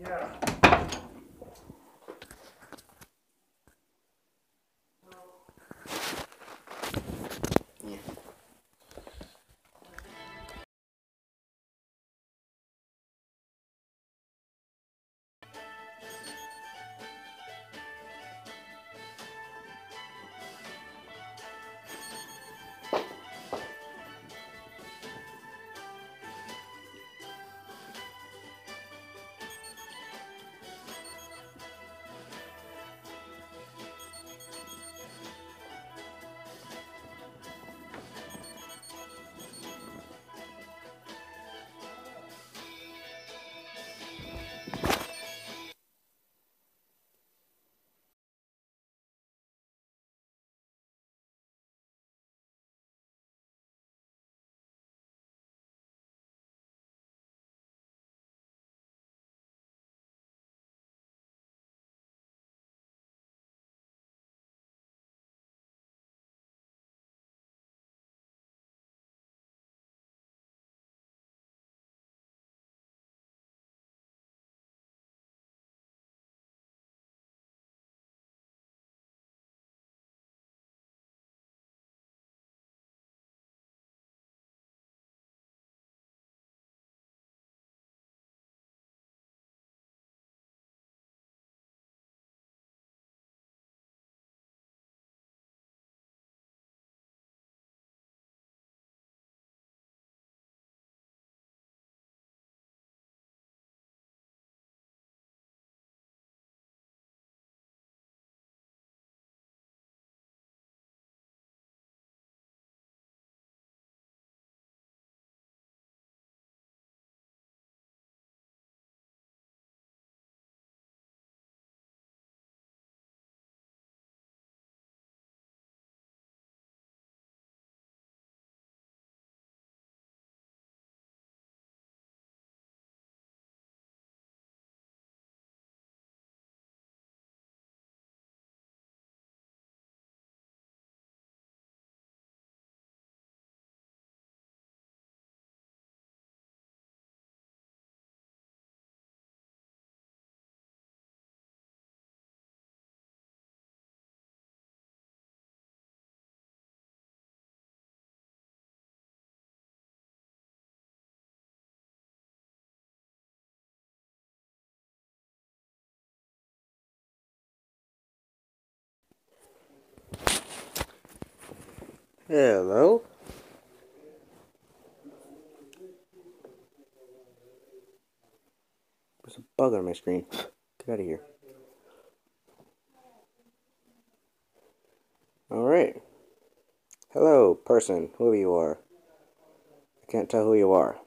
Yeah. Hello? There's a bug on my screen. Get out of here. Alright. Hello, person, whoever you are. I can't tell who you are.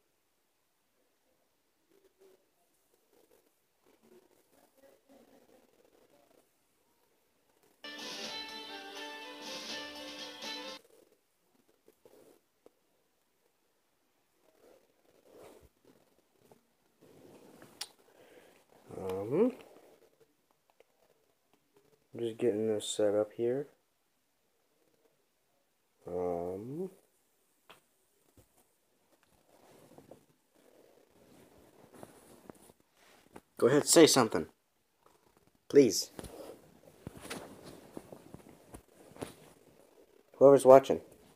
I'm just getting this set up here. Go ahead, say something. Please. Whoever's watching.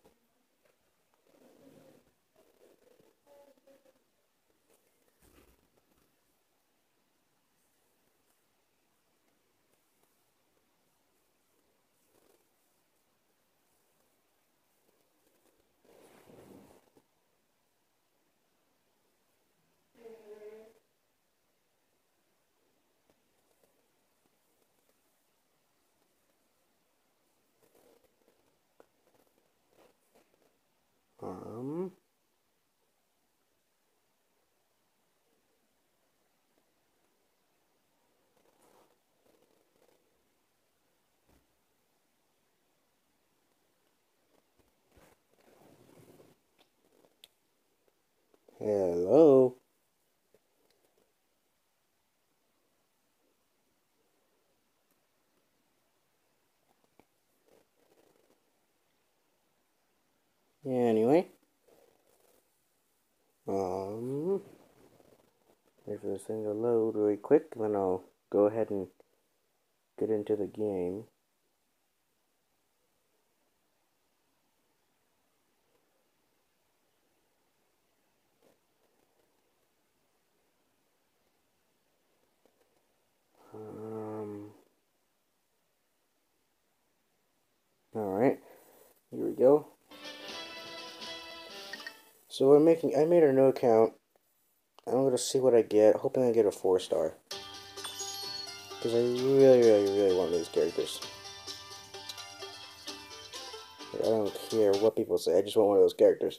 Hello? Anyway. If for this thing to load really quick, then I'll go ahead and get into the game. Alright, here we go. So I made a new account. I'm gonna see what I get, hoping I get a 4-star. Because I really want these characters. I don't care what people say, I just want one of those characters.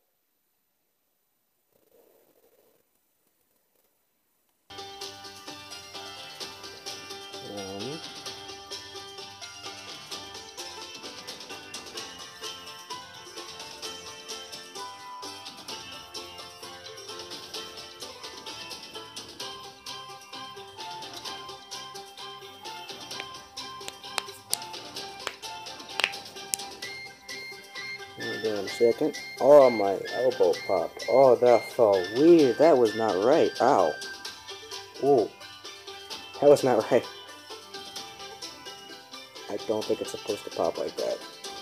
Hold on a second. Oh, my elbow popped. Oh, that felt weird. That was not right. Ow. Ooh. That was not right. I don't think it's supposed to pop like that.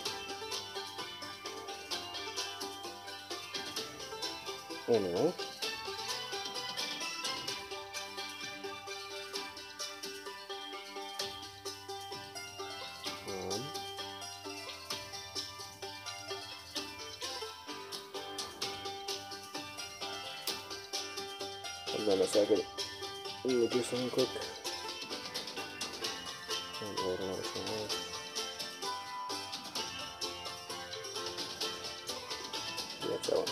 Anyway. Hold on a second. Let me do something quick. That's that one.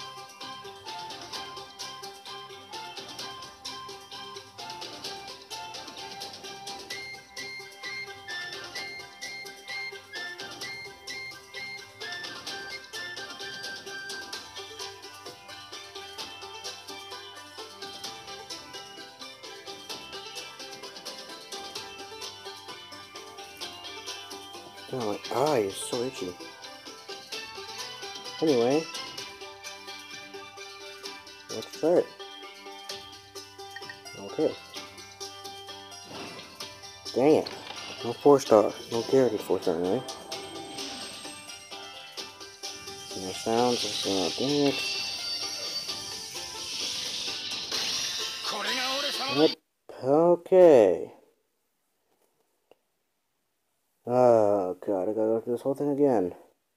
Oh, my eye is so itchy. Anyway, let's start. Okay. Dang it. No 4-star. No guaranteed 4-star, right? No sounds. Oh, dang it. Yep. Okay. Oh, God. I gotta go through this whole thing again.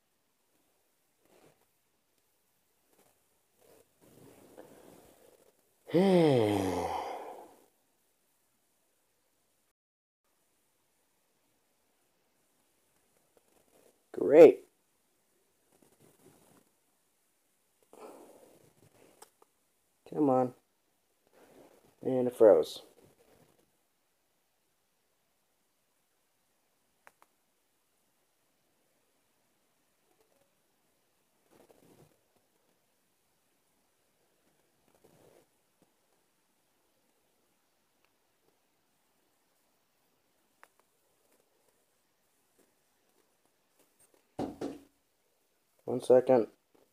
Great. Come on. And it froze. One second.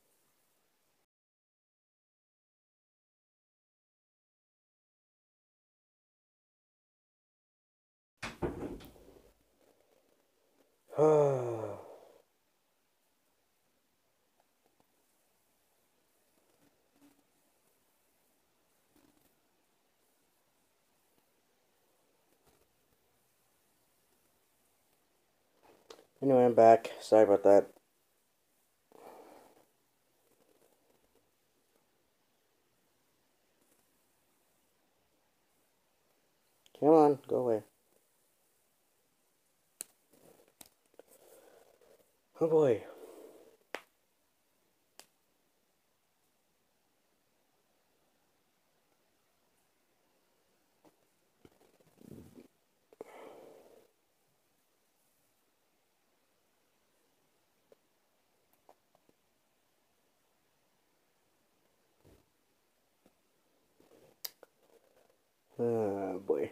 Anyway, I'm back. Sorry about that. Come on, go away. Oh boy. Oh boy.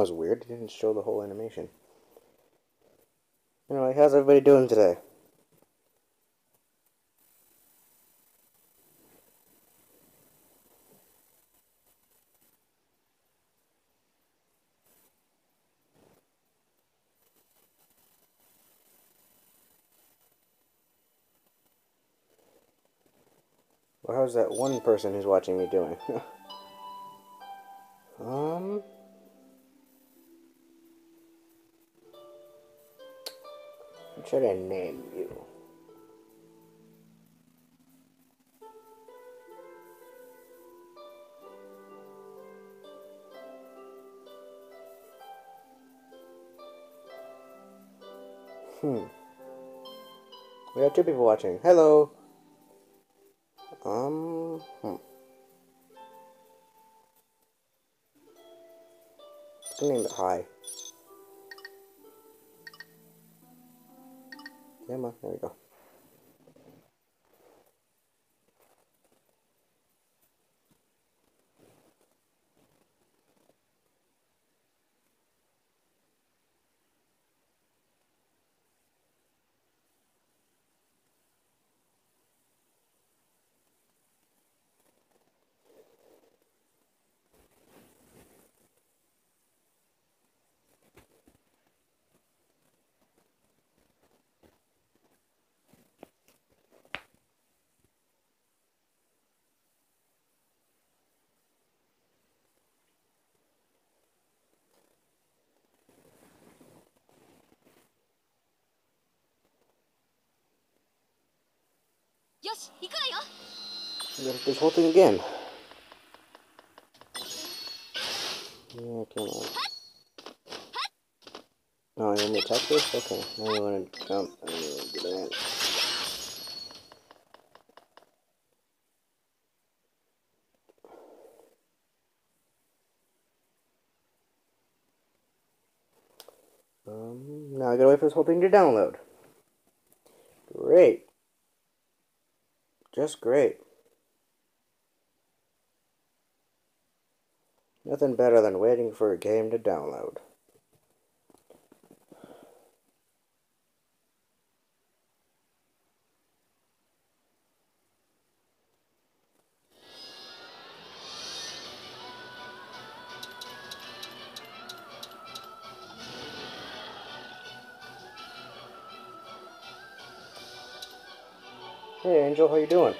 was weird. It didn't show the whole animation. Anyway, how's everybody doing today? Well, how's that one person who's watching me doing? What should I name you? We have two people watching. Hello. Let's name it Hi. Come on, there we go. This whole thing again. Yeah, come on. Oh, you want me to attack this? Okay. Now you want to jump. And you want to do that. Now I gotta wait for this whole thing to download. Great. Just great. Nothing better than waiting for a game to download. Hey Angel, how you doing?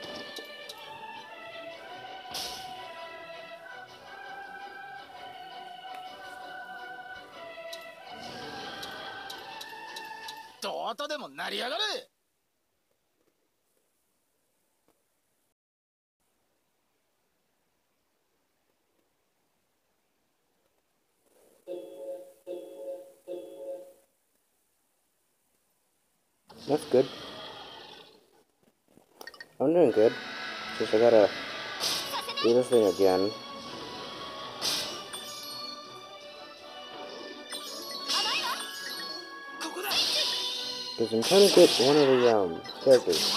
That's good. I'm doing good. Just I gotta do this thing again. Because I'm trying to get one of the characters.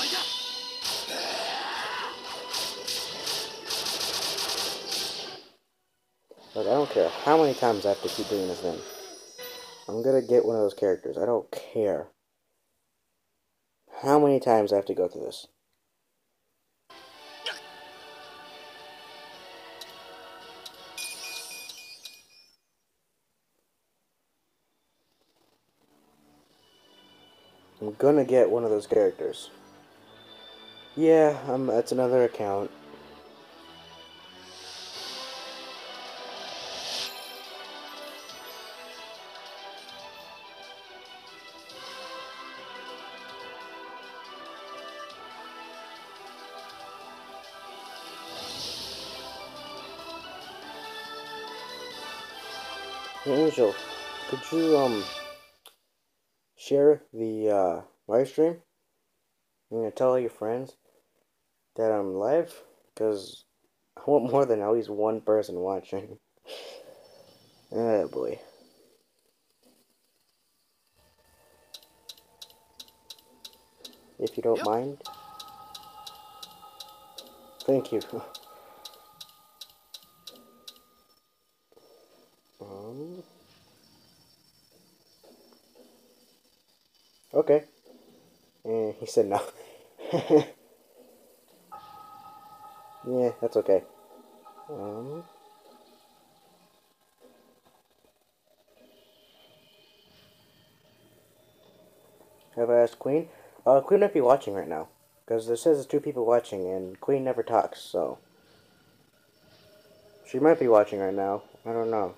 Like, I don't care how many times I have to keep doing this thing. I'm gonna get one of those characters. I don't care how many times I have to go through this. I'm gonna get one of those characters. Yeah, that's another account. Hey, Angel, could you share the live stream? I'm gonna tell all your friends that I'm live, because I want more than at least one person watching. Oh boy. If you don't mind. Thank you. um, Okay. And he said no. Yeah, that's okay. Um, have I asked Queen? Queen might be watching right now. Because it says there's two people watching, and Queen never talks, so... She might be watching right now. I don't know.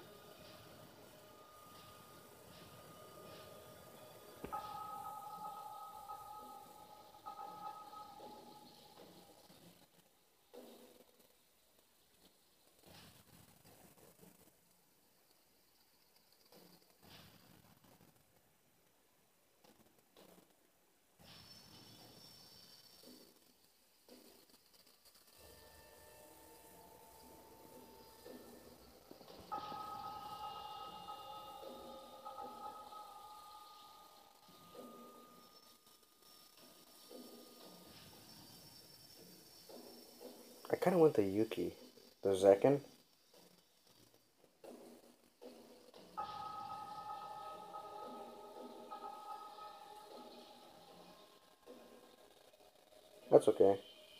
I kind of want the Yuki. The Zekken. That's okay.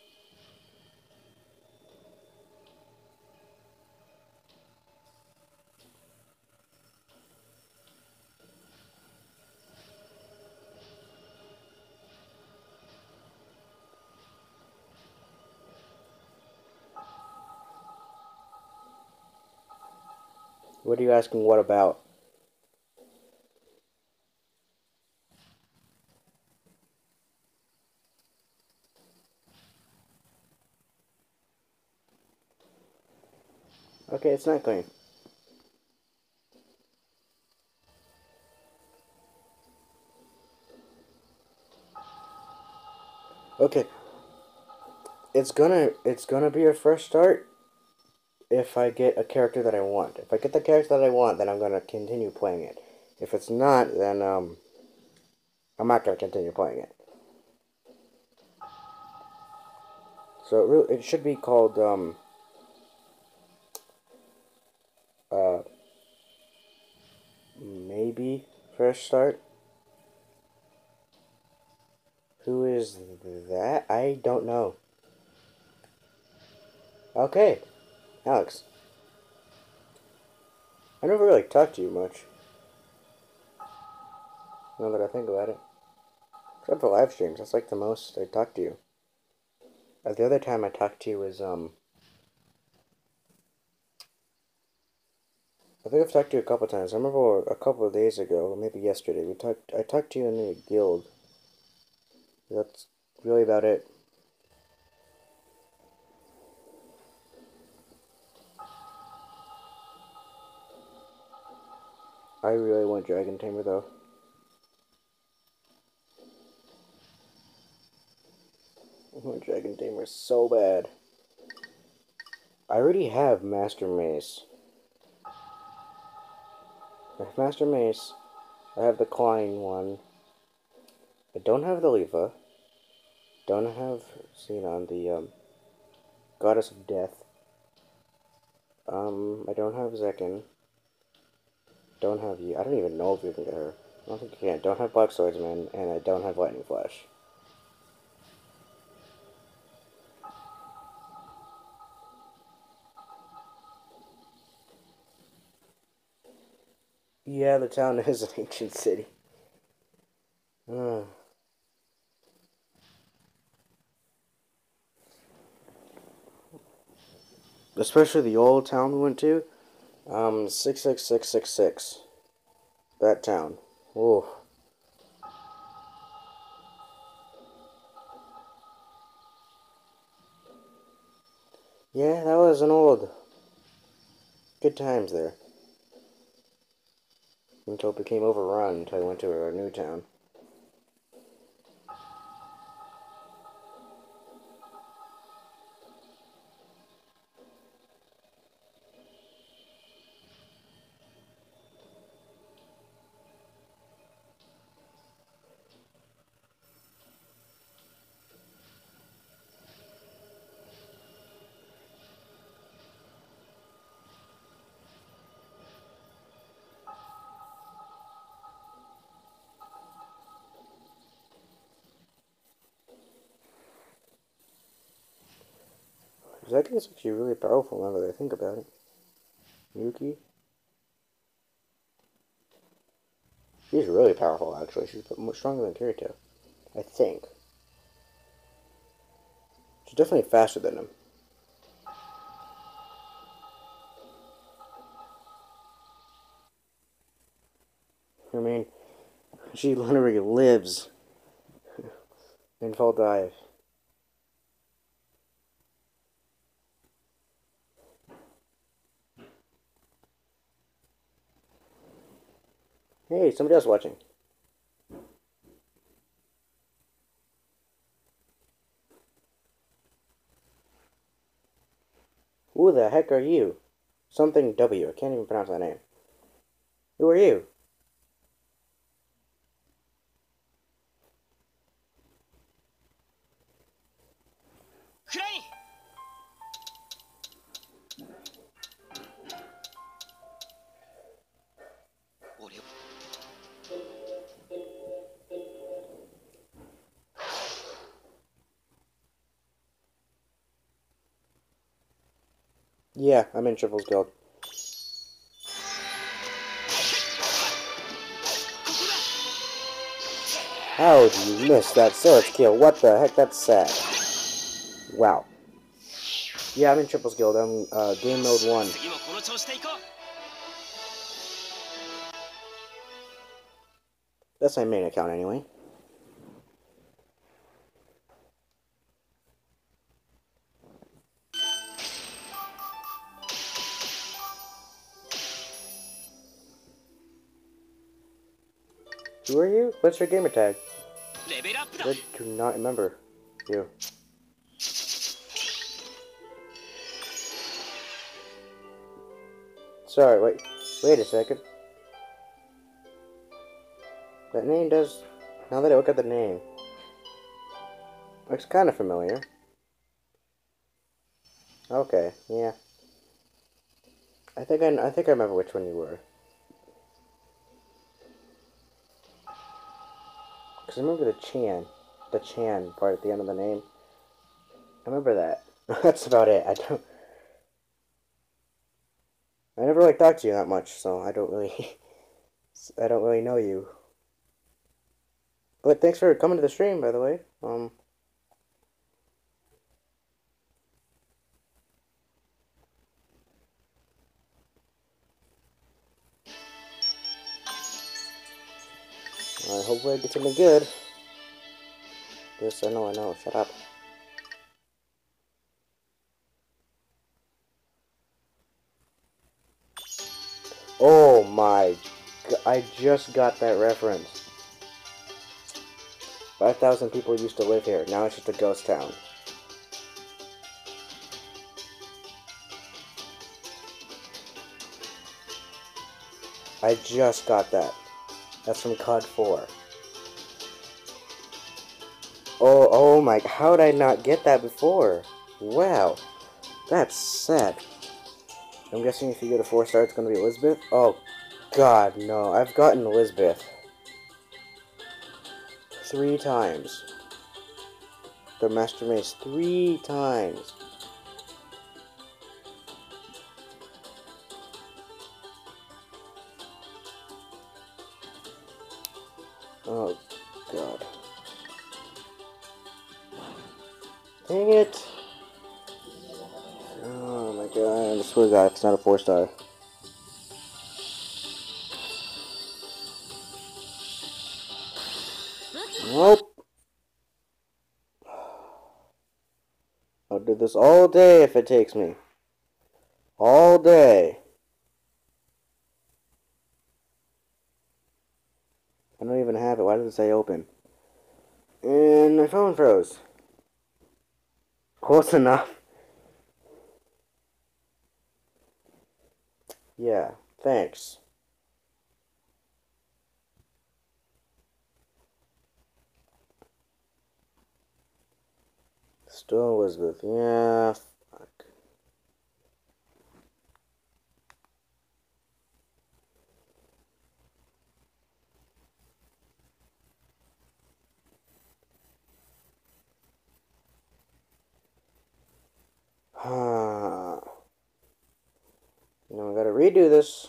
What are you asking what about? Okay, it's not going. Okay, it's gonna be a fresh start if I get a character that I want. If I get the character that I want, then I'm gonna continue playing it. If it's not, then I'm not gonna continue playing it. So it should be called uh maybe fresh start. Who is that? I don't know. Okay, Alex. I never really talked to you much. Now that I think about it, except for live streams, that's like the most I talked to you. The other time I talked to you was I think I've talked to you a couple times. I remember a couple of days ago, or maybe yesterday, we talked. I talked to you in the guild. That's really about it. I really want Dragon Tamer though. I want Dragon Tamer so bad. I already have Master Mace. I have Master Mace. I have the Klein one. I don't have the Leva. Don't have Xenon, the Goddess of Death. I don't have Zekken. Don't have you. I don't even know if you can get her. I don't think you can. Don't have Black Swordsman, and I don't have Lightning Flash. Yeah, the town is an ancient city. Uh, especially the old town we went to. 66666. That town. Oh. Yeah, that was an old. Good times there. Until it became overrun until I went to a new town. Because I think it's actually really powerful now that I think about it. Yuki. She's really powerful, actually. She's much stronger than Kirito. I think. She's definitely faster than him. I mean, she literally lives in Fall Dive. Hey, somebody else watching. Who the heck are you? Something W. I can't even pronounce that name. Who are you? Yeah, I'm in Triple's Guild. How do you miss that sword skill? What the heck? That's sad. Wow. Yeah, I'm in Triple's Guild. I'm game mode 1. That's my main account anyway. Who are you? What's your gamer tag? I do not remember you. Sorry, wait a second. That name does... Now that I look at the name, looks kind of familiar. Okay, yeah. I think I remember which one you were. Because I remember the Chan part at the end of the name. I remember that. That's about it. I never like talked to you that much, so I don't really I don't really know you. But thanks for coming to the stream, by the way. Hopefully I get something good. Yes, I know. Shut up. Oh my... I just got that reference. 5,000 people used to live here. Now it's just a ghost town. I just got that. That's from COD 4. Oh my... How did I not get that before? Wow. That's sad. I'm guessing if you get a 4-star, it's going to be Elizabeth? Oh, God, no. I've gotten Elizabeth 3 times. The Master Mace 3 times. Oh, God. Dang it. Oh, my God. I swear to God, it's not a 4-star. Nope. I'll do this all day if it takes me. All day. I don't even have it. Why does it say open? And my phone froze. Close enough. Yeah, thanks. Still Elizabeth. Yeah, fuck. Now I gotta redo this.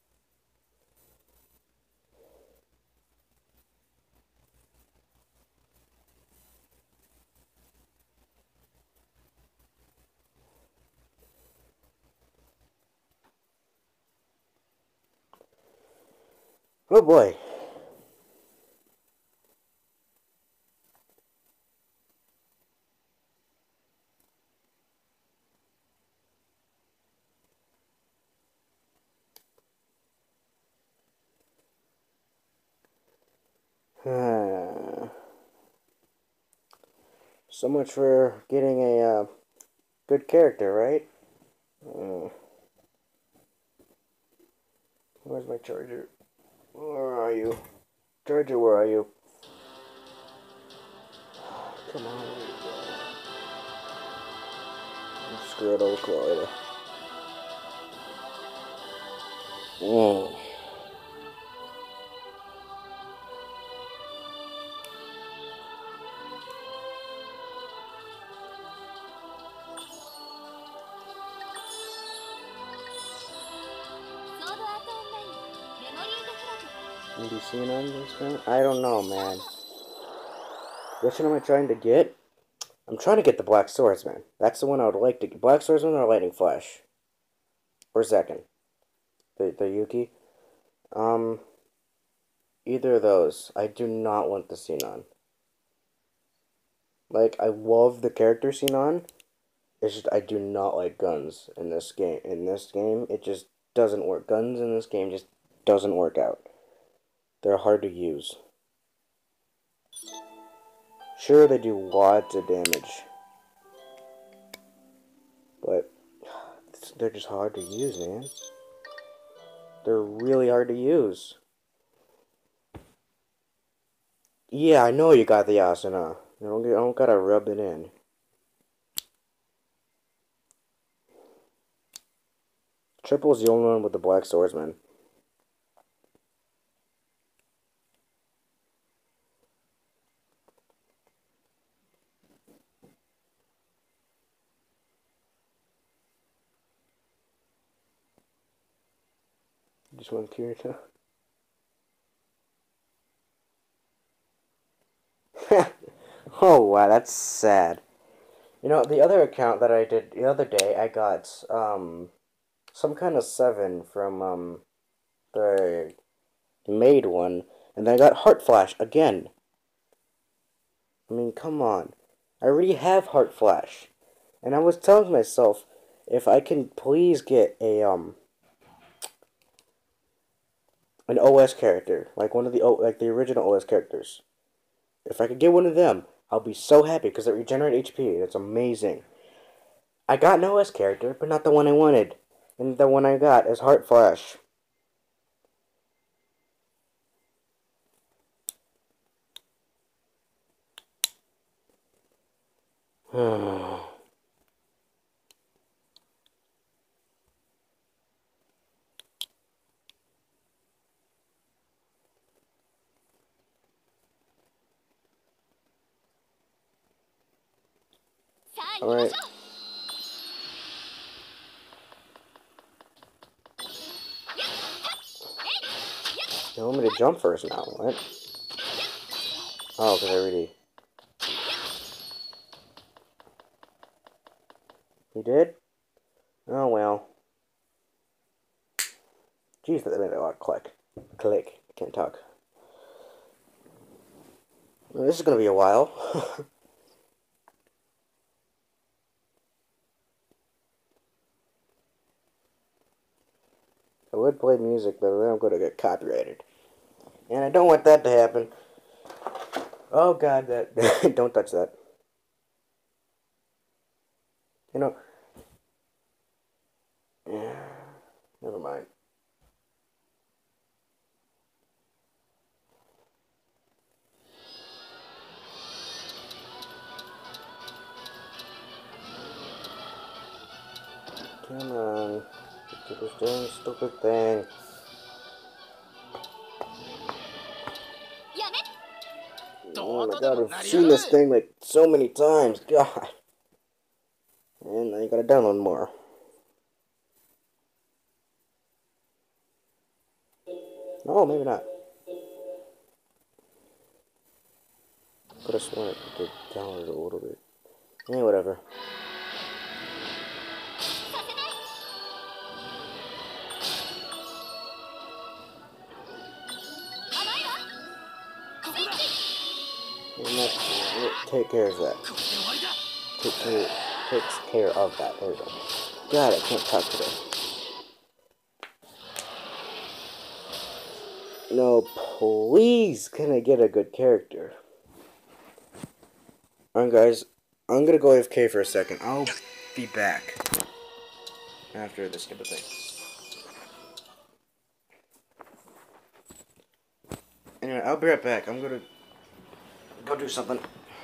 Oh boy. So much for getting a good character, right? Where's my charger? Where are you? Charger, where are you? Come on. Screw it over Florida. Maybe seen on this one? I don't know, man. Which one am I trying to get? I'm trying to get the Black Swordsman. That's the one I would like to get. Black Swordsman or Lightning Flash? Or Zekken? The Yuki? Either of those. I do not want the Sinon. Like, I love the character Sinon. It's just I do not like guns in this game. In this game, it just doesn't work. Guns in this game just doesn't work out. They're hard to use. Sure, they do lots of damage. But they're just hard to use, man. They're really hard to use. Yeah, I know you got the Asuna. I don't gotta rub it in. Triple's the only one with the Black Swordsman. Just one Kirito. Oh wow, that's sad. You know, the other account that I did the other day, I got some kind of 7 from the made one, and then I got Heart Flash again. I mean, come on. I already have Heart Flash. And I was telling myself, if I can please get an OS character, like one of the like the original OS characters. If I could get one of them, I'll be so happy because they regenerate HP. It's amazing. I got an OS character, but not the one I wanted. And the one I got is Heart Flash. Alright. You want me to jump first now, what? Oh, because I already... You did? Oh, well. Jeez, that made a lot of click. Click. I can't talk. Well, this is going to be a while. I would play music, but then I'm going to get copyrighted. And I don't want that to happen. Oh, God, that... don't touch that. You know... Yeah, never mind. Come on. Do this damn stupid thing. Oh my god, I've seen this thing like so many times. God. And you gotta download more. Oh, maybe not. Could have sworn it did download it a little bit. Yeah, whatever. Take care of that. Takes care of that. There we go. God, I can't talk today. No, please, can I get a good character? Alright, guys, I'm gonna go AFK for a second. I'll be back after this stupid thing. Anyway, I'll be right back. I'm gonna go do something.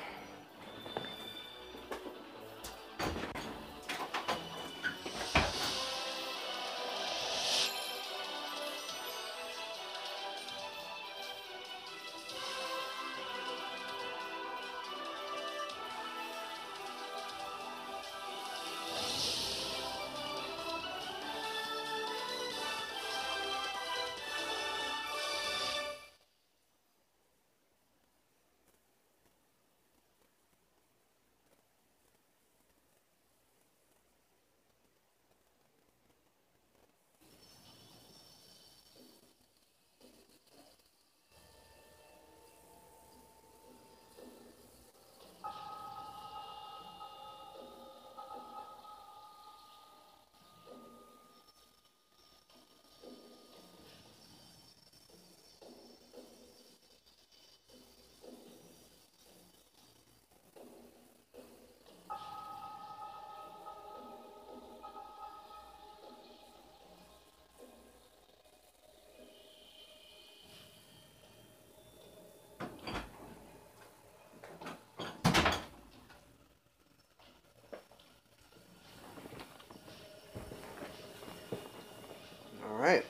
Alright.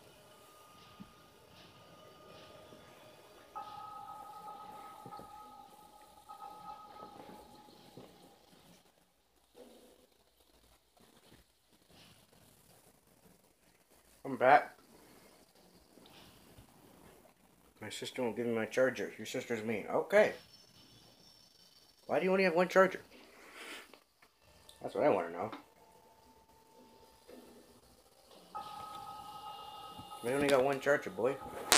I'm back. My sister won't give me my charger. Your sister's mean. Okay. Why do you only have one charger? That's what I want to know. We only got one charger, boy.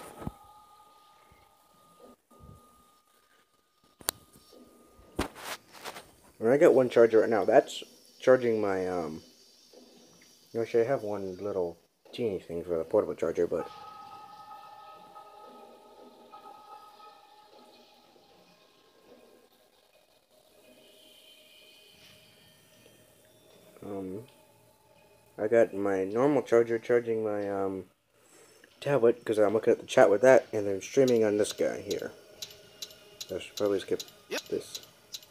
When I got one charger right now, that's charging my, actually I have one little teeny thing for the portable charger, but I got my normal charger charging my, tablet, because I'm looking at the chat with that, and then streaming on this guy here. I should probably skip this.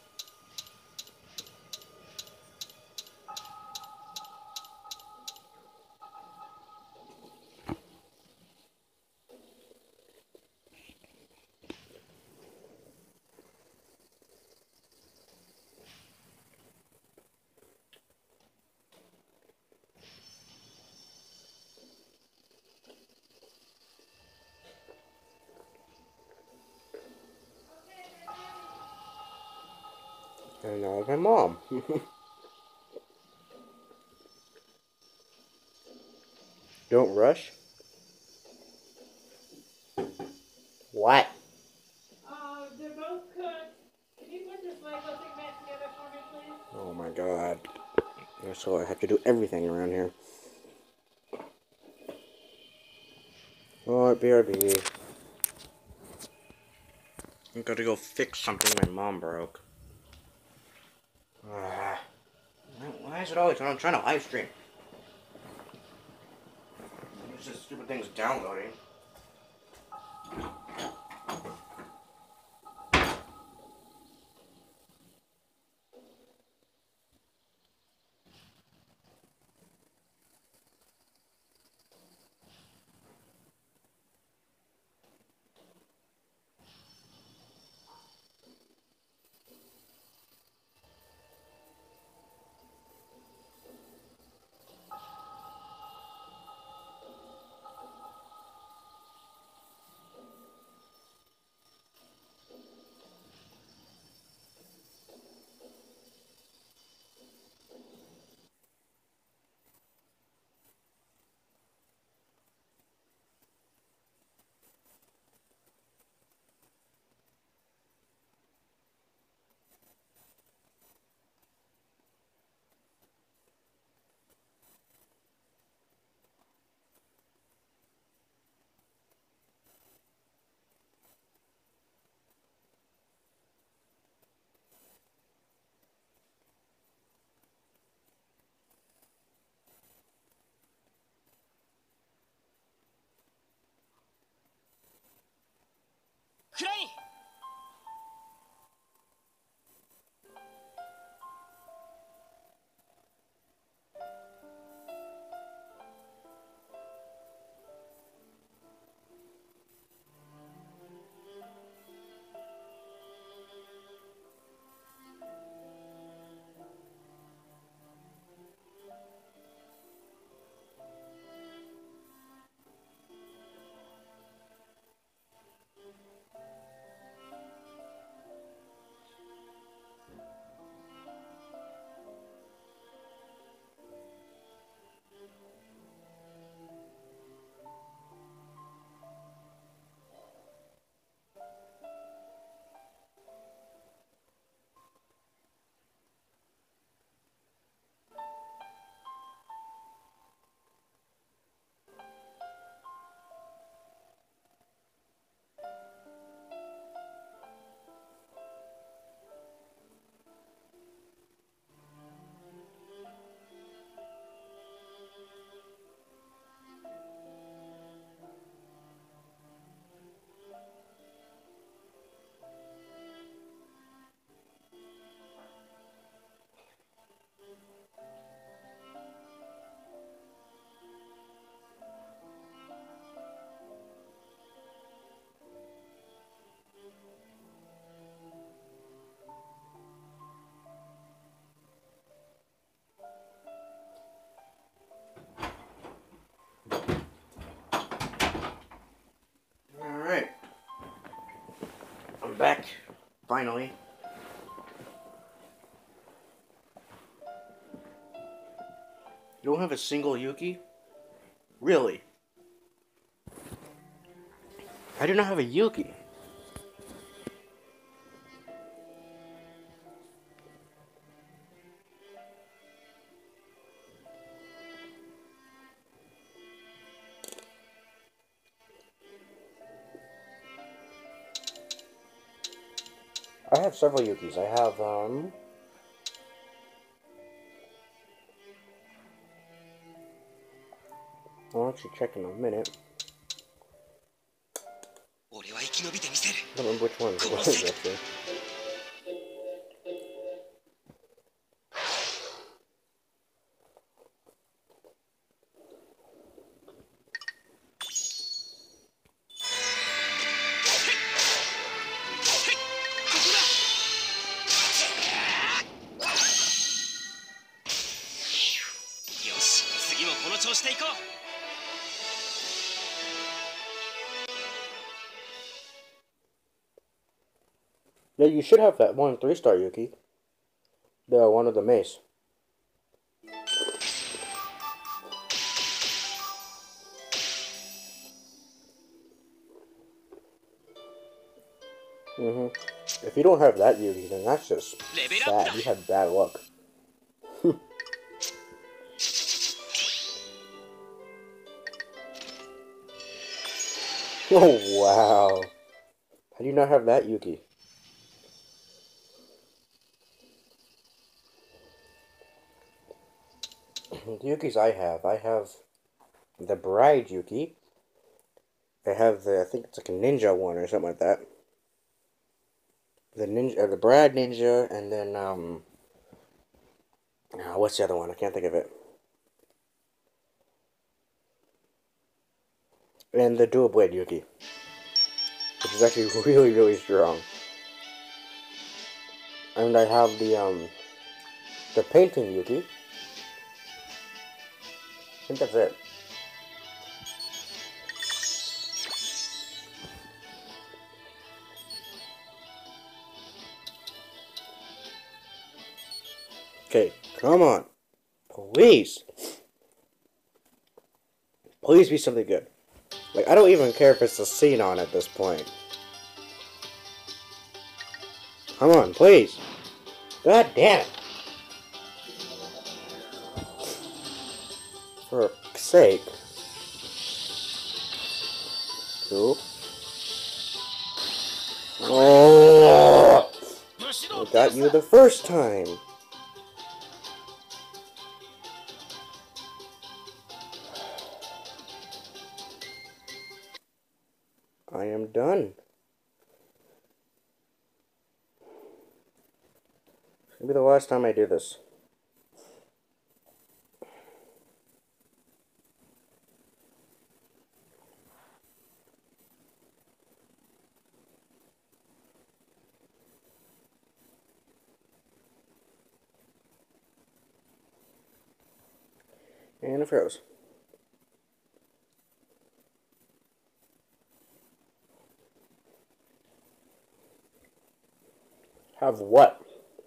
And now my mom. Don't rush. What? They're both cooked. Can you put this Lego thing back together for me, please? Oh my god. So I have to do everything around here. Oh, BRB. I gotta go fix something my mom broke. Why is it always when I'm trying to live stream? This stupid thing's downloading. finally. You don't have a single Yuki? Really? I do not have a Yuki. I have several Yukis. I have, I'll actually check in a minute. I don't remember which one it was, actually. Yeah, you should have that one 3-star Yuki. The one with the mace. If you don't have that Yuki, then that's just sad. You have bad luck. Oh, wow. How do you not have that Yuki? The Yukis I have the Bride Yuki. I have the, I think it's like a ninja one or something like that. The ninja, the Bride Ninja, and then, what's the other one? I can't think of it. And the Dual Blade Yuki, which is actually really, really strong. And I have the Painting Yuki. I think that's it. Okay, come on. Please. Please be something good. Like, I don't even care if it's a scene on at this point. Come on, please. God damn it. For sake. Cool. Oh! I got you the first time. I am done. It'll be the last time I do this. And it froze. Have what?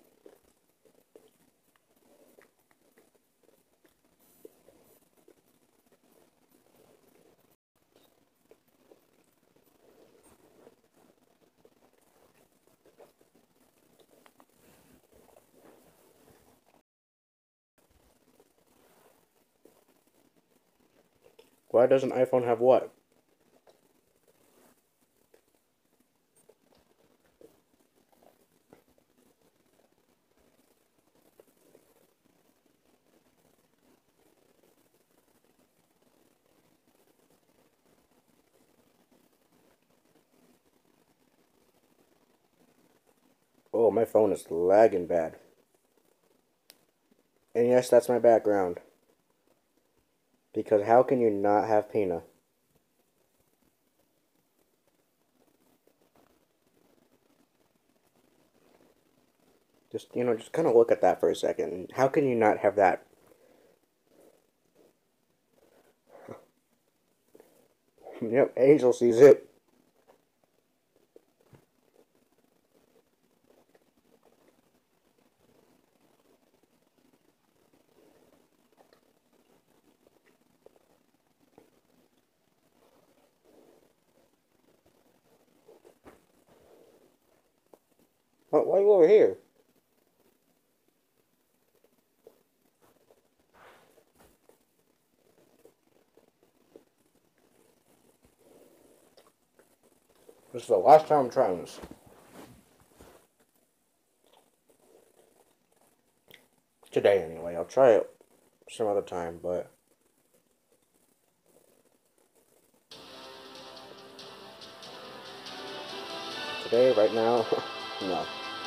Why doesn't iPhone have what? Oh, my phone is lagging bad. And yes, that's my background. Because how can you not have Pina? Just, just kind of look at that for a second. How can you not have that? Yep, Angel sees it. Why are you over here? This is the last time I'm trying this. Today, anyway. I'll try it some other time, but... today, right now, no.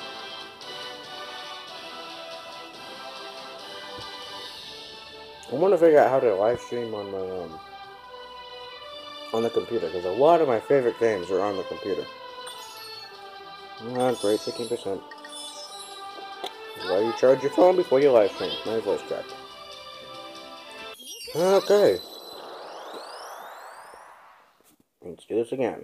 I want to figure out how to live stream on my, on the computer, because a lot of my favorite games are on the computer. Great, 15%. Why you charge your phone before you live stream? My voice cracked. Okay. Let's do this again.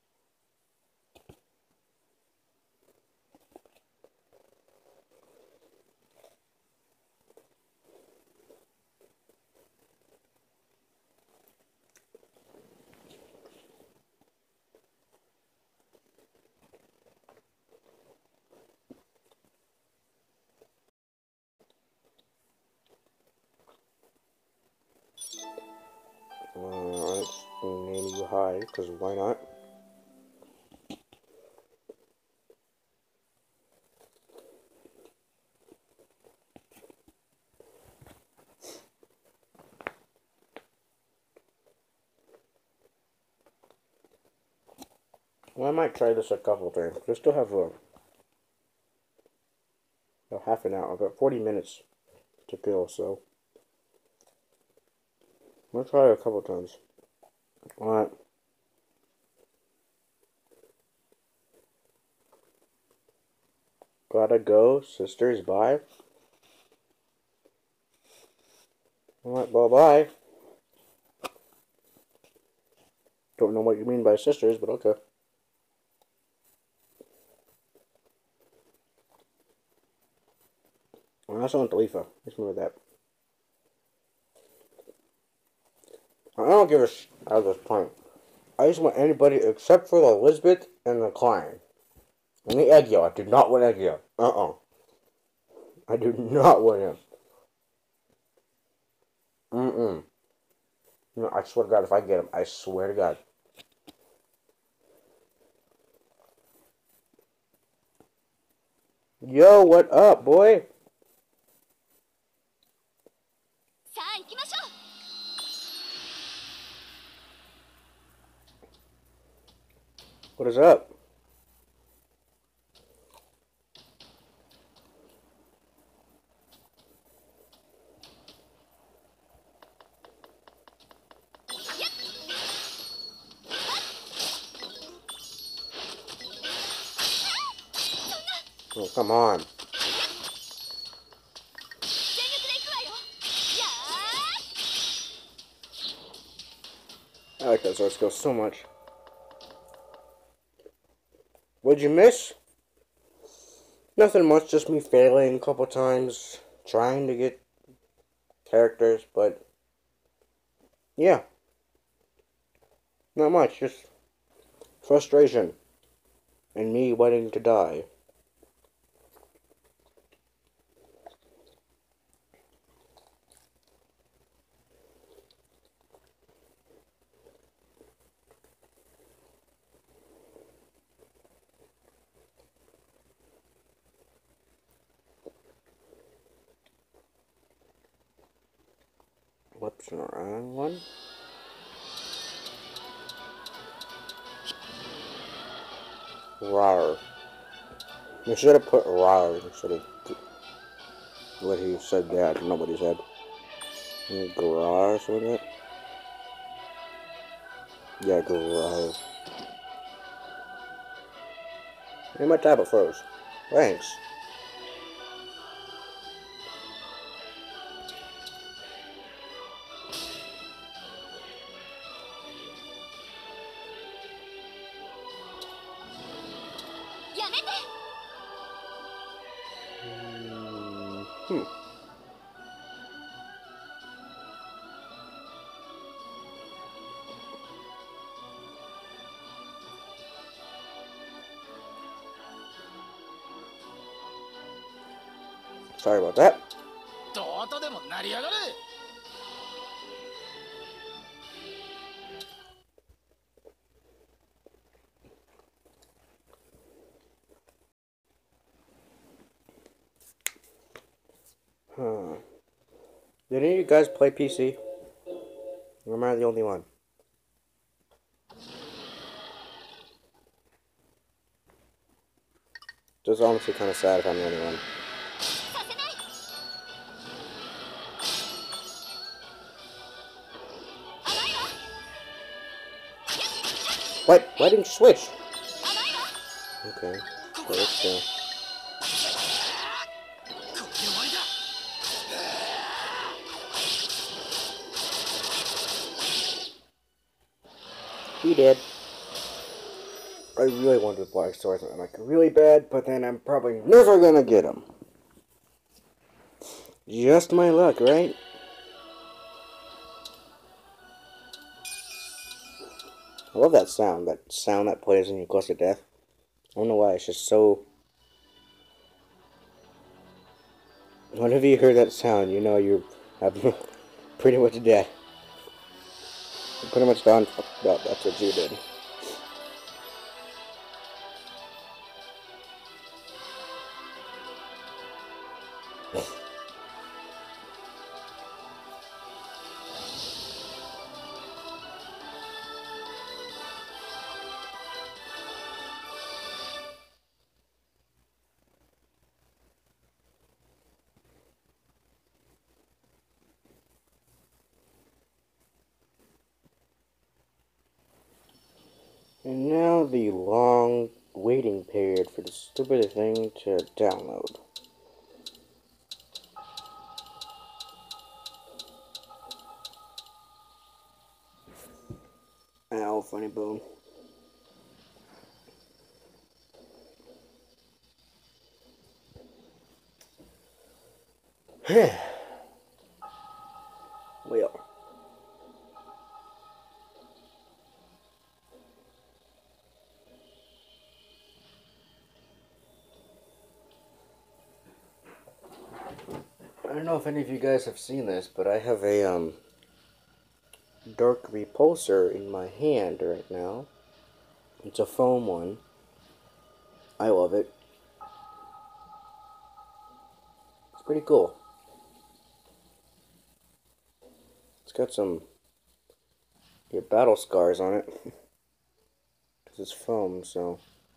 Let's name you high, because why not? Well, I might try this a couple times. I still have a half an hour, about 40 minutes to kill, so I'll try it a couple times. Alright. Gotta go, sisters, bye. Alright, bye-bye. Don't know what you mean by sisters, but okay. Well, that's on Talifa. Just remember that. I don't give a sh at this point. I just want anybody except for the Elizabeth and the Klein. And the Egyo. I do not want Egyo. I do not want him. No, I swear to God, if I get him, I swear to God. Yo, what up, boy? What is up? Oh, come on. I like that sword skill so much. What'd you miss? Nothing much, just me failing a couple times, trying to get characters, but yeah. Not much, just frustration. And me wanting to die. Whoops, the wrong one. Rar. You should have put Rar instead of what he said there. I don't know what he said. Grar or something like that? Yeah, Grar. And my tablet froze. Thanks. Sorry about that. Huh. Did any of you guys play PC? Or am I the only one? It's honestly kind of sad if I'm the only one. What? Why didn't you switch? Okay. So let's go. He did. I really wanted the Black Swordsman, like really bad, but then I'm probably never gonna get him. Just my luck, right? I love that sound that plays when you're close to death. I don't know why, it's just so... Whenever you hear that sound, you know you're pretty much dead. You're pretty much done. Well, that's what you did. And now the long waiting period for the stupid thing to download. Ow, funny bone. Well. I don't know if any of you guys have seen this, but I have a dark repulsor in my hand right now. It's a foam one. I love it. It's pretty cool. It's got some battle scars on it. Because it's foam, so...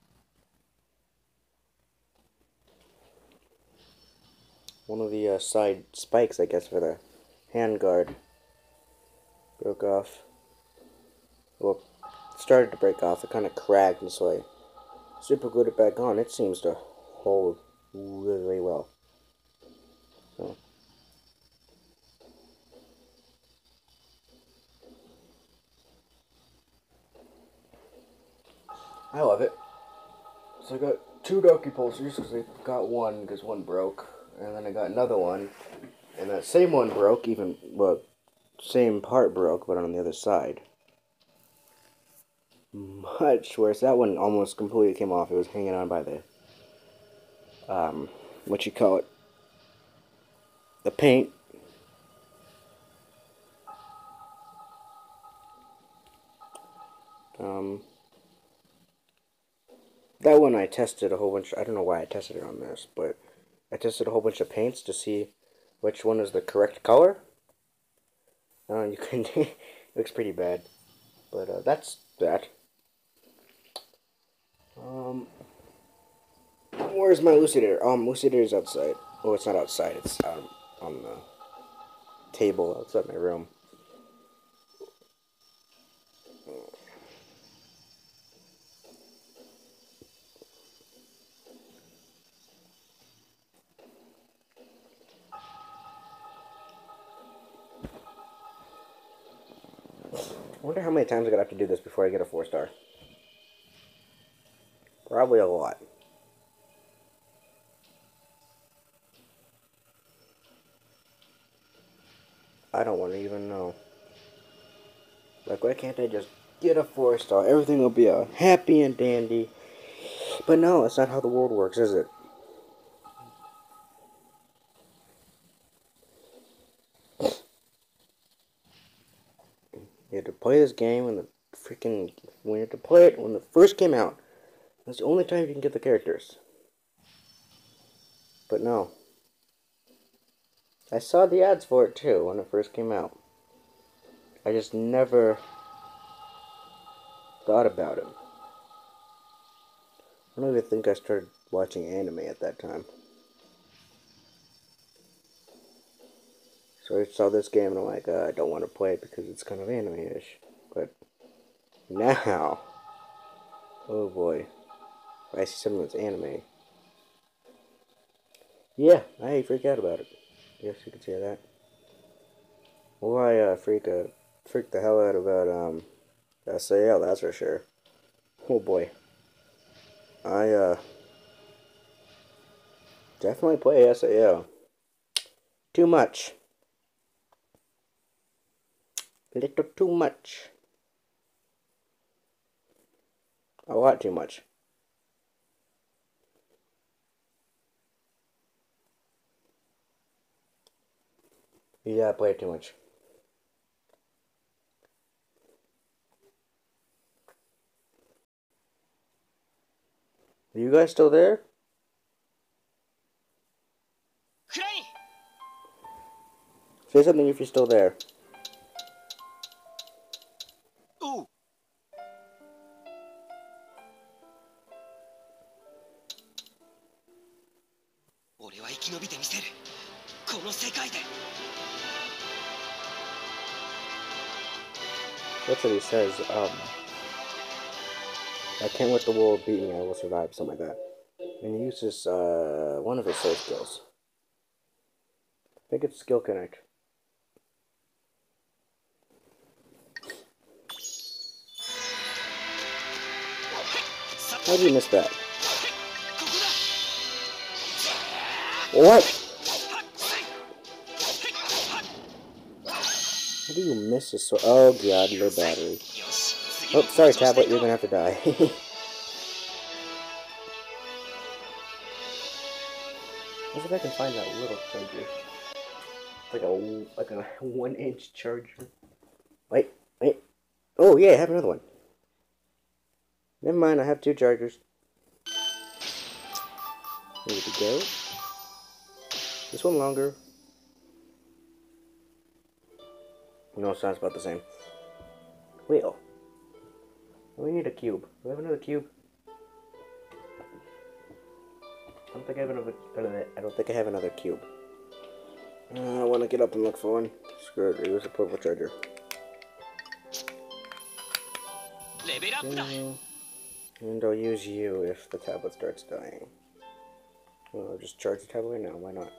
One of the side spikes, I guess, for the handguard broke off. Well, it started to break off. It kind of cracked, and so I super glued it back on. It seems to hold really, really well. So. I love it. So I got two dark repulsors because I got one because one broke, and then I got another one, and that same one broke. Well, same part broke, but on the other side. Much worse. That one almost completely came off. It was hanging on by the what you call it, the paint. That one I tested a whole bunch. I don't know why I tested it on this, but I tested a whole bunch of paints to see which one is the correct color. You can. It looks pretty bad, but that's that. Where's my Lucidator? Lucidator's outside. Oh, it's not outside. It's on the table outside my room. I wonder how many times I'm gonna have to do this before I get a 4-star. Probably a lot. I don't want to even know. Like, why can't I just get a 4-star? Everything will be a happy and dandy. But no, that's not how the world works, is it? You had to play this game when you had to play it when it first came out. That's the only time you can get the characters. But no. I saw the ads for it too when it first came out. I just never thought about it. I don't even think I started watching anime at that time. So I saw this game and I'm like, I don't want to play it because it's kind of anime-ish. But now, oh boy, if I see something that's anime, yeah, I freak out about it. Yes, you could say that. Well, I freak the hell out about SAL, that's for sure. Oh boy, I definitely play SAL. Too much. A little too much. A lot too much. Yeah, I play it too much. Are you guys still there? Say something if you're still there. Oh. 俺は生き延びてみせる。この世界で。 That's what he says. I can't let the world beat me. I will survive. Something like that. And he uses one of his soul skills. I think it's Skill Connect. How did you miss that? What? How do you miss a sword? Oh god, low battery. Oh, sorry, tablet, you're gonna have to die. Let's see if I can find that little charger. Like a 1-inch charger. Wait. Oh yeah, I have another one. Never mind, I have 2 chargers. Here we go. This one longer. No, it sounds about the same. Wheel. We need a cube. Do we have another cube? I don't think I have another cube. I want to get up and look for one. Screw it, use a purple charger. And I'll use you if the tablet starts dying. Well, I'll just charge the tablet now, why not?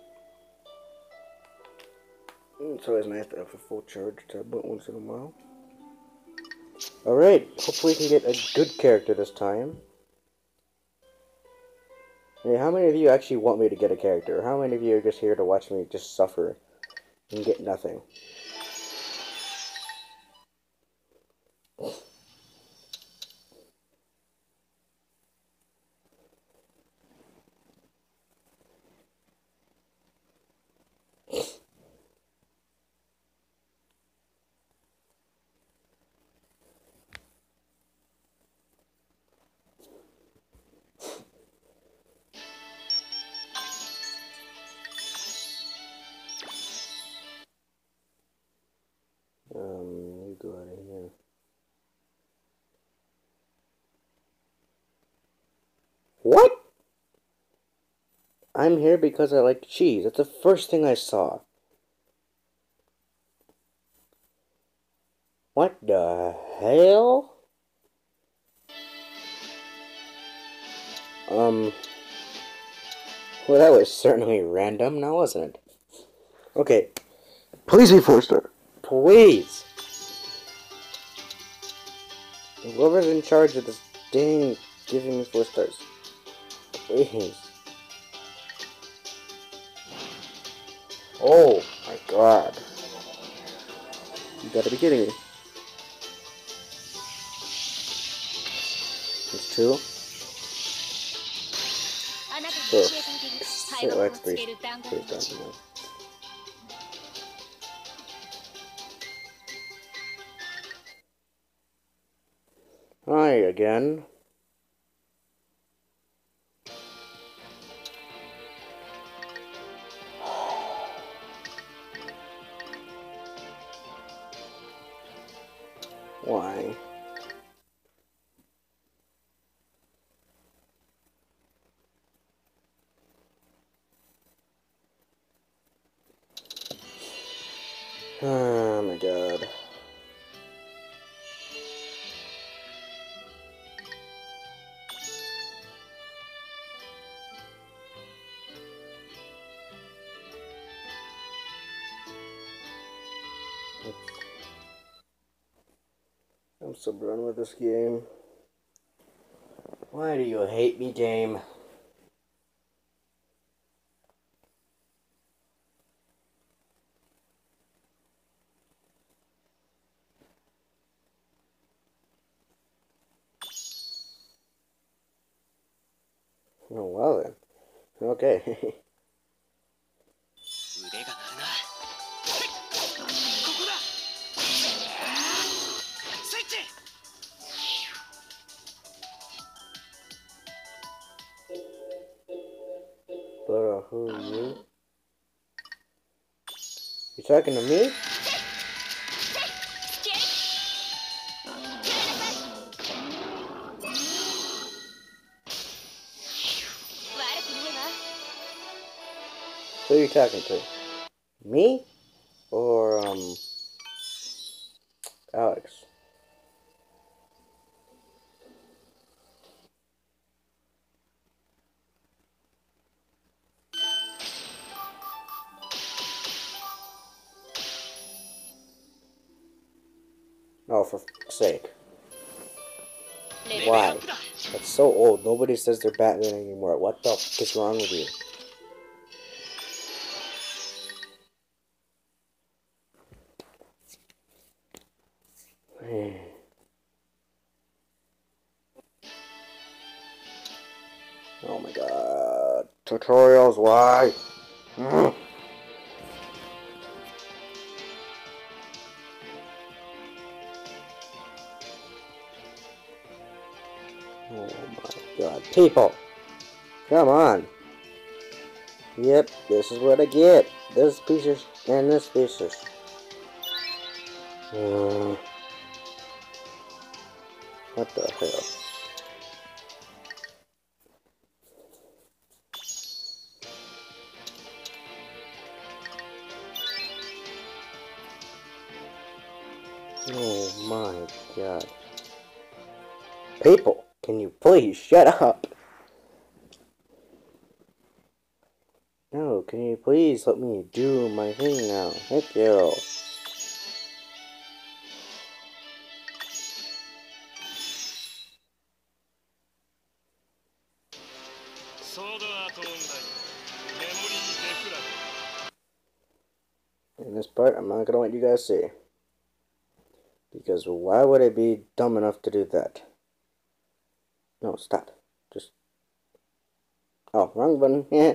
It's always nice to have a full charge tablet once in a while. Alright, hopefully we can get a good character this time. I mean, how many of you actually want me to get a character? How many of you are just here to watch me just suffer and get nothing? You go out of here. What? I'm here because I like cheese. That's the first thing I saw. What the hell? Well, that was certainly random, now wasn't it? Okay. Please be 4-star. Please. Whoever's in charge of this dang giving me 4 stars. Please. Oh my god. You gotta be kidding me. It's 2? So, that's 3 stars. Hi again. Why? Oh my god. I'm so done with this game. Why do you hate me, game? Oh, well then. Okay. 腕が鳴るな。ここだ。スイッチ。 But who are you? You talking to me? Who are you talking to? Me? Or, Alex? Oh, for fuck's sake. Why? That's so old. Nobody says they're Batman anymore. What the fuck is wrong with you? Oh my god. Tutorials, why? Oh my god. People! Come on! Yep, this is what I get. This pieces and this pieces. What the hell? Oh my god. People, can you please shut up? No, can you please let me do my thing now? Thank you. In this part, I'm not gonna let you guys see. Because why would I be dumb enough to do that? No, stop. Just... Oh, wrong button. Yeah.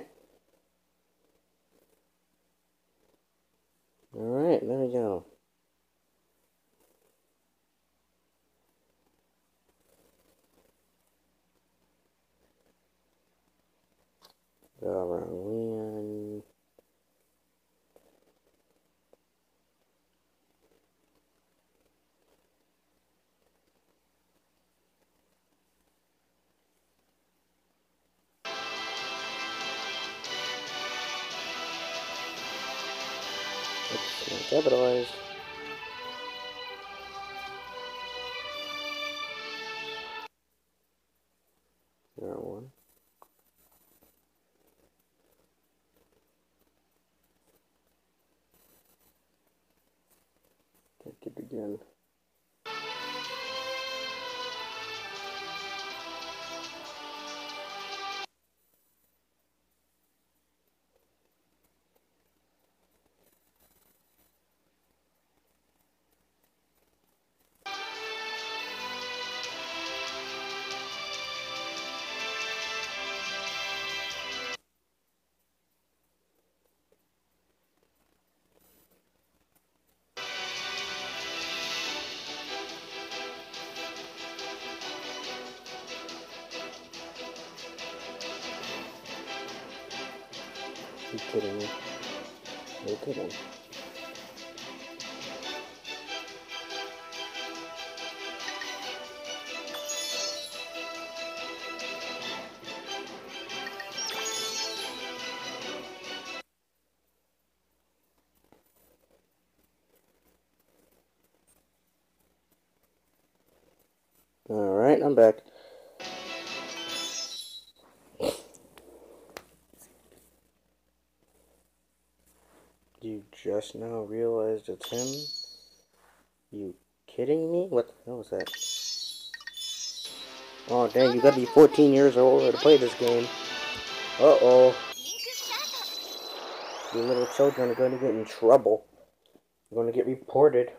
Alright, there we go. Wrong one. Oops, not capitalized. Wrong one. Take it again. You kidding me? No kidding. Alright, I'm back. You just now realized it's him? You kidding me? What the hell was that? Oh dang, you gotta be 14 years old to play this game. Uh-oh. You little children are going to get in trouble. You're going to get reported.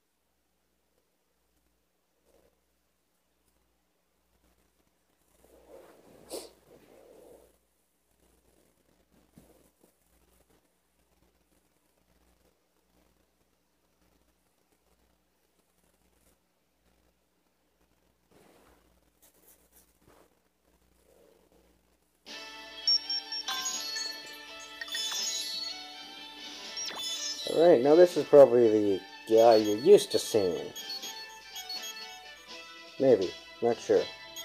Alright, now this is probably the guy you're used to seeing. Maybe. Not sure.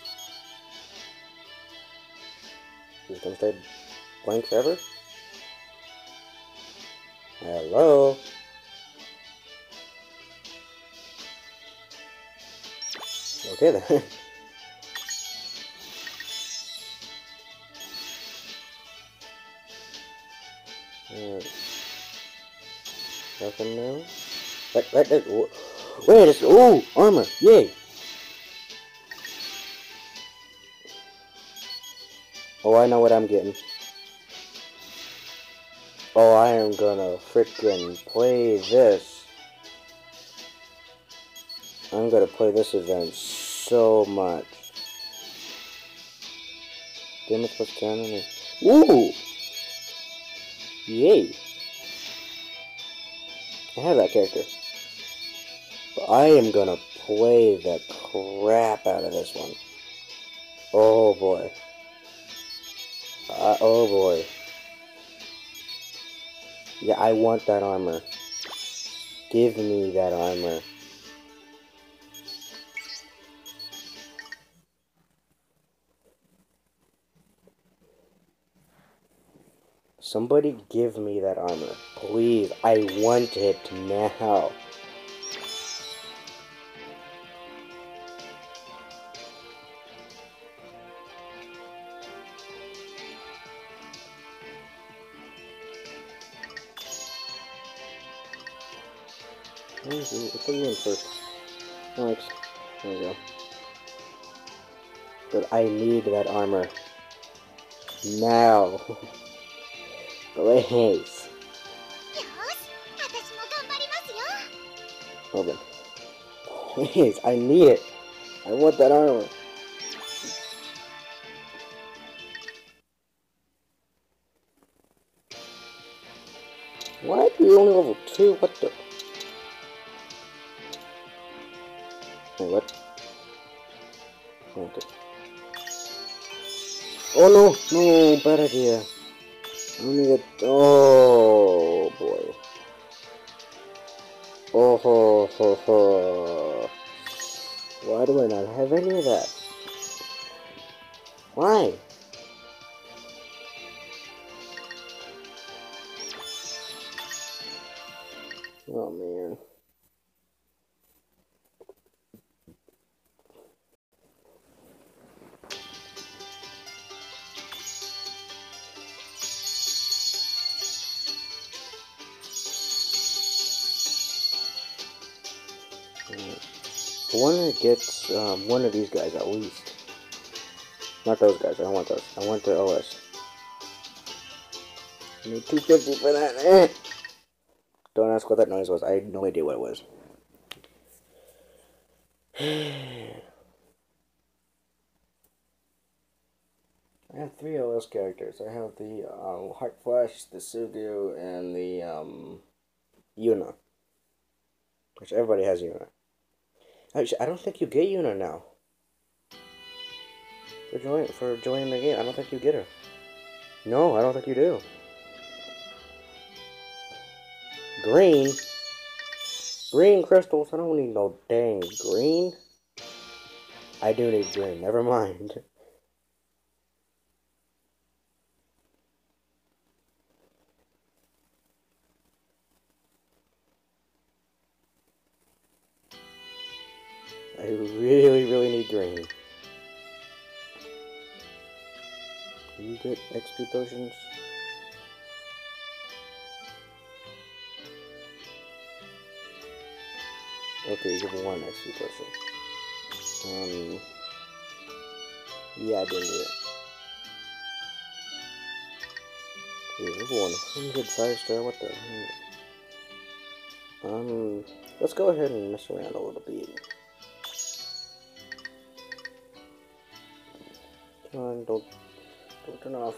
He's gonna stay blank forever? Hello? Okay then. Nothing new? Wait, it's, ooh, armor, yay! Oh, I know what I'm getting. Oh, I am gonna frickin' play this. I'm gonna play this event so much. Damage plus 10. Ooh! Yay! I have that character. But I am gonna play the crap out of this one. Oh boy. Oh boy. Yeah, I want that armor. Give me that armor. Somebody give me that armor. Please, I want it now. What are you in first? Alex. There we go. But I need that armor. Now. Please. Hold on. Please, I need it. I want that armor. Why are you only level 2? What the? Wait, what? Okay. Oh no! No, bad idea. I don't need it. Oh boy. Oh ho ho ho. Why do I not have any of that? Why? Oh man. I want to get one of these guys at least. Not those guys, I don't want those. I want the OS. I need 250 for that. Don't ask what that noise was. I had no idea what it was. I have 3 OS characters. I have the Heart Flash, the Sugu, and the Yuna. Which everybody has Yuna. Actually, I don't think you get Yuna now. For joining the game, I don't think you get her. No, I don't think you do. Green? Green crystals? I don't need no dang green. I do need green. Never mind. I really need green. Do you get XP potions? Okay, you give 1 XP potion. Yeah, I didn't do it. Okay, level 100 fire star, what the hell? Let's go ahead and mess around a little bit. Come on, don't turn off.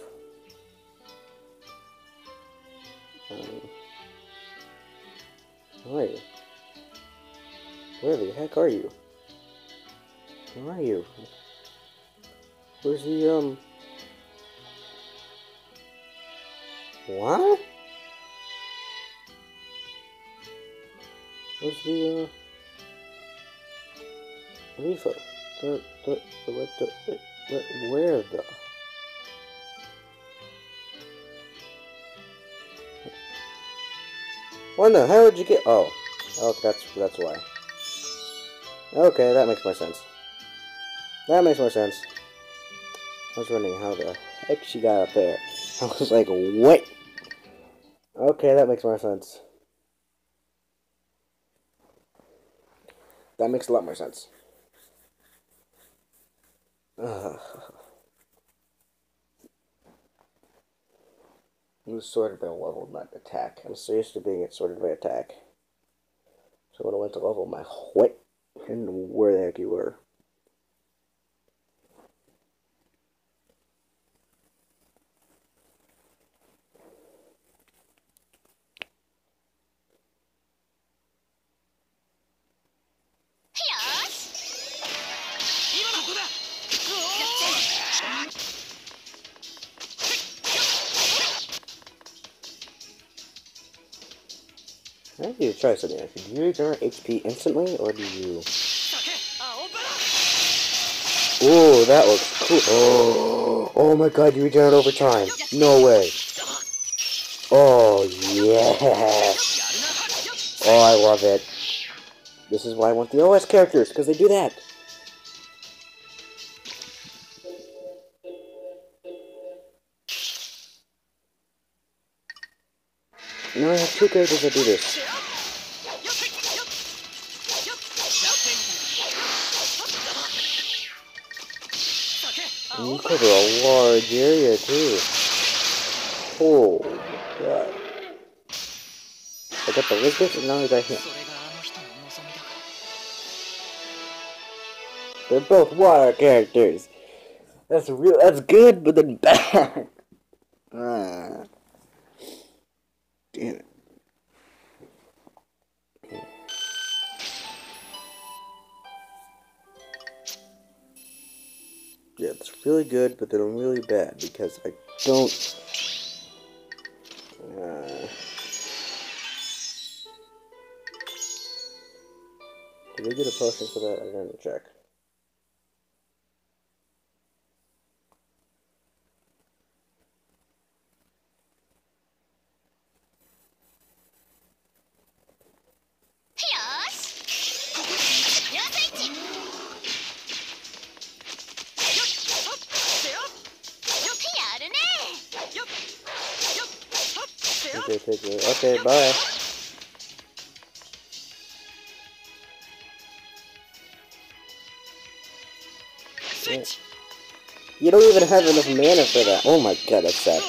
Where are you? Where the heck are you? Where are you? Where's the, what? Where's the, Rifa? Where the? When the hell did you get? Oh, that's why. Okay, that makes more sense. That makes more sense. I was wondering how the heck she got up there. I was like, what? Okay, that makes more sense. That makes a lot more sense. It was sorted by level, not attack. I'm so used to being sorted by attack. So when I went to level, my what? And where the heck you were. I need to try something. Do you regenerate HP instantly, or do you... Ooh, that looks cool. Oh my god, you regenerate over time. No way. Oh, yes. Oh, I love it. This is why I want the OS characters, because they do that. Now I have 2 characters that do this. And you cover a large area too. Oh god. I got the Elizabeth and now I got him. They're both water characters. That's good, but then bad. Damn it. Yeah, it's really good, but then really bad because I don't. Did we get a potion for that? I didn't check. Okay, bye. Yeah. You don't even have enough mana for that. Oh my god, that's sad.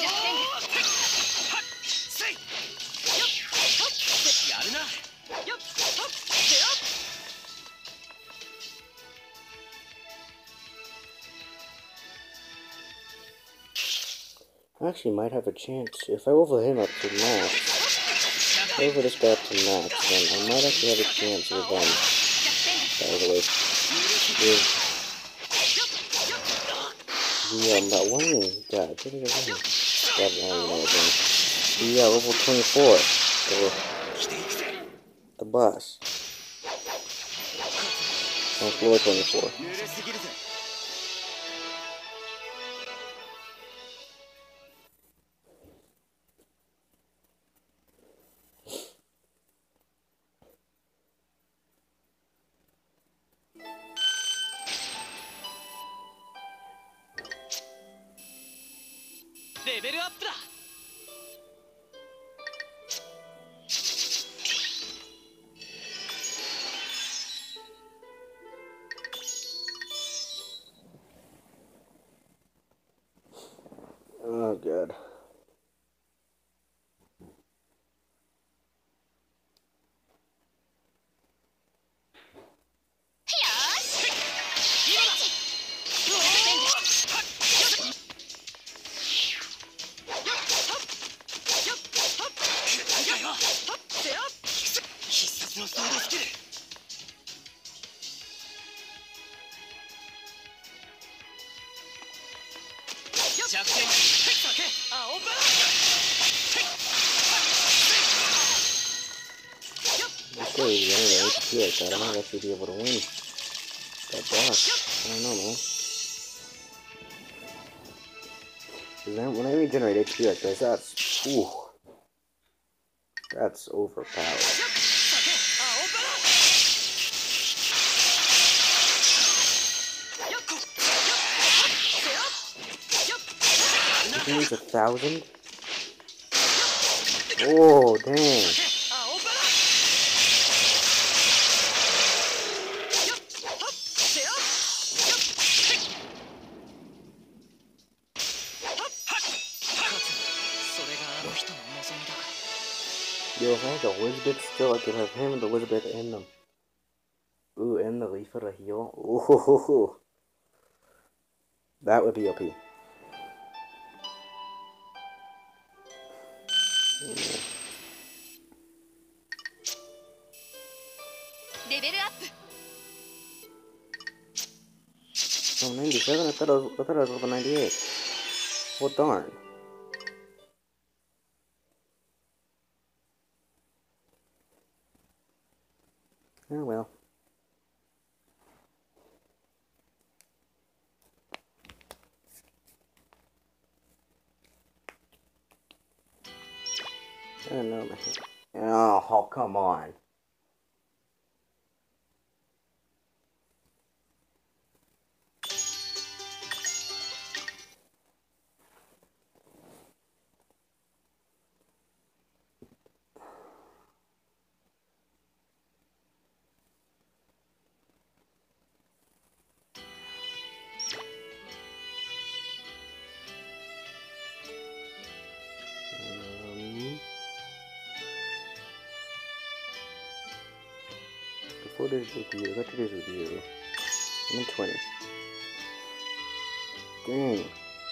I actually might have a chance. If I level him up to max, over this guy up to max, then I might actually have a chance with by the way, with that one guy. What did I win? God, I don't know again. Yeah, level 24. So The bus. On floor 24. 濡れすぎるぜ。 レベルアップだ。 Oh, good. Sure, he's running HP like that. I might actually be able to win that boss. I don't know, man. Because then when I regenerate HP like this, that's overpowered. You can use 1,000? Oh, dang. Yo, if I had the Elizabeth still, I could have him and Elizabeth and them. Ooh, and the Leaf for the heal. Ooh, that would be OP. Oh, 97? I thought I was level 98. Well, darn. Oh, well. I don't know, man. Oh, come on. Before this review, after this review, I'm in 20. Dang.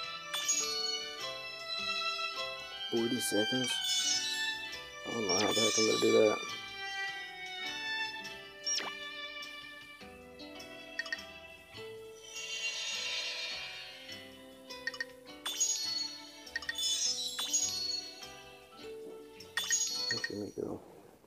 40 seconds? I don't know how the heck I'm gonna do that. Let me go.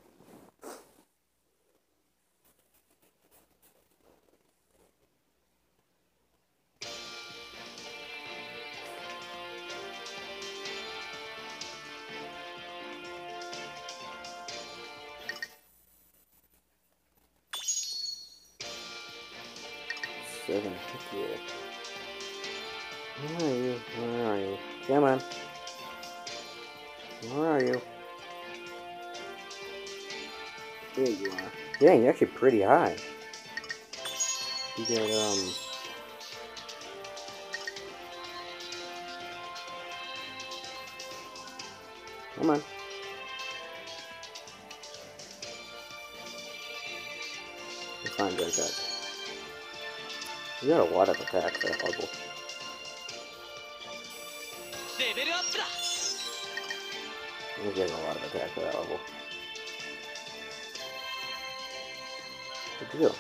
Seven. Heck yeah. Where are you? Where are you? Come on. Where are you? There you are. Dang, you're actually pretty high. You got, Come on. You're fine, Drake. You got a lot of attacks, that's horrible. You're getting a lot of attacks at that level. Good deal.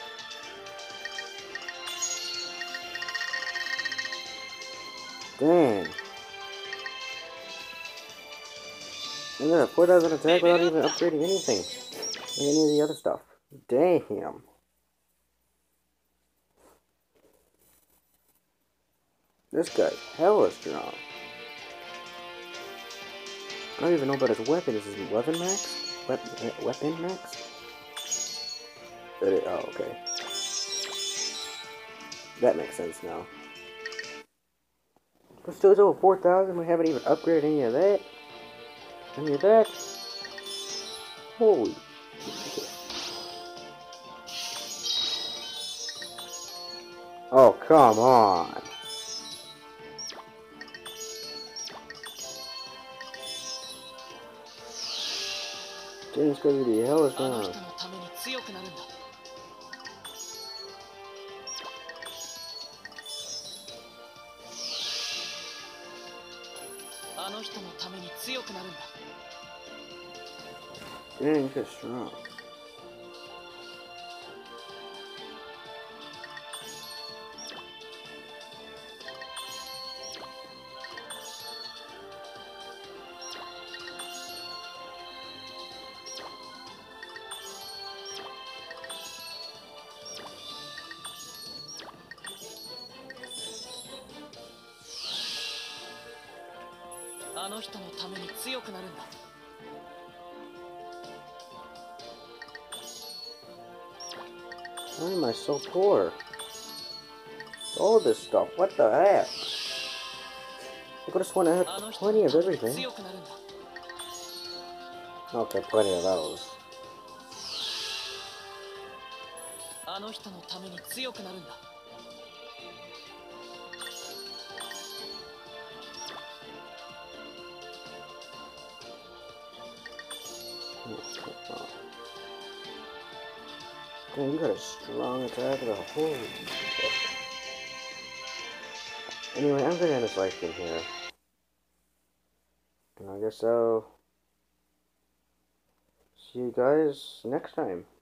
Dang. And then a 4,000 attack without even upgrading anything. Like any of the other stuff. Damn. This guy's hella strong. I don't even know about his weapon. Is his weapon max? Weapon max? Oh, okay. That makes sense now. But still, it's over 4,000. We haven't even upgraded any of that. Any of that? Holy. Oh, come on. James gonna be hella strong. あの人のために強くなるんだ。 Dang, he's strong. Why am I so poor? All this stuff, what the heck? I could have sworn I had plenty of everything. Okay, plenty of those. あの人のために強くなるんだ。 Dang, you got a strong attack though. Holy shit. Anyway, I'm gonna end this live stream here. And I guess I'll see you guys next time.